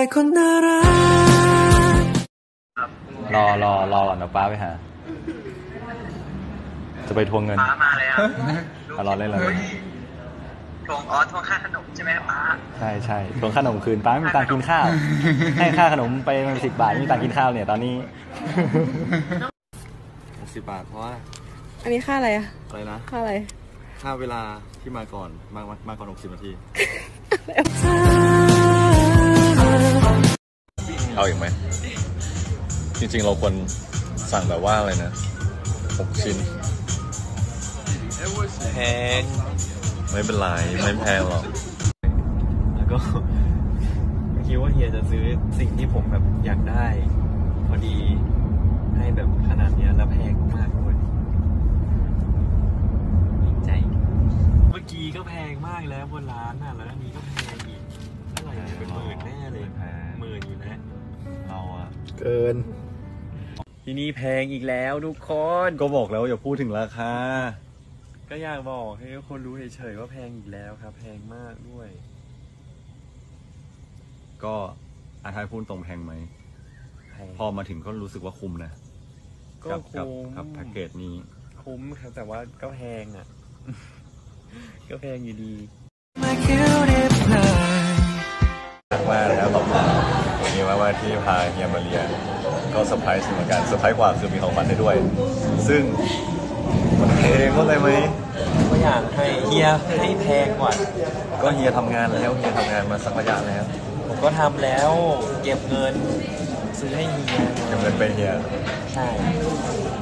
อยคนน่ารักรอก่อนนะป้าไปหาจะไปทวงเงินป้ามาเลยอ่ะรอเล่นเลยทวงทวงค่าขนมใช่ไหมป้าใช่ทวงขนมคืนป้าไม่มีตังค์กินข้าวให้ค่าขนมไปมัน10 บาทไม่มีตังค์กินข้าวเนี่ยตอนนี้10 บาทเพราะว่าอันนี้ค่าอะไรอะอะไรนะค่าอะไรค่าเวลาที่มาก่อนมาก่อน60 นาทีเอาอีกไหมจริงๆเราควรสั่งแบบว่าอะไรนะ6 ชิ้นแพงไม่เป็นไรไม่แพงหรอกแล้วก็คิดว่าเฮียจะซื้อสิ่งที่ผมแบบอยากได้พอดีให้แบบขนาดนี้แล้วแพงมากเลยใจเมื่อกี้ก็แพงมากแล้วบนร้านน่ะแล้วอันนี้ก็แพงอีกเท่าไหร่เป็นหมื่นแน่เลยหมื่นอยู่นะเราอะเกินที่นี่แพงอีกแล้วทุกคนก็บอกแล้วอย่าพูดถึงราคาก็อยากบอกให้ทุกคนรู้เฉยๆว่าแพงอีกแล้วครับแพงมากด้วยก็อาทายพูดตรงแพงไหมพอมาถึงก็รู้สึกว่าคุ้มนะก็คุ้มกับแพ็กเกจนี้คุ้มครับแต่ว่าก็แพงอ่ะ ก็แพงอยู่ดีมากนะครับขอบคุณนี่ว่าที่พาเฮียมาเรียนก็เซอร์ไพรส์เหมือนกันเซอร์ไพรส์กว่าคือมีของขวัญให้ด้วยซึ่งมันเองเข้าใจไหมก็อยากให้เฮียให้แพงกว่าก็เฮียทำงานแล้วเฮียทำงานมาสักระยะแล้วผมก็ทำแล้วเก็บเงินซื้อให้เฮียเก็บเงินไปเฮียใช่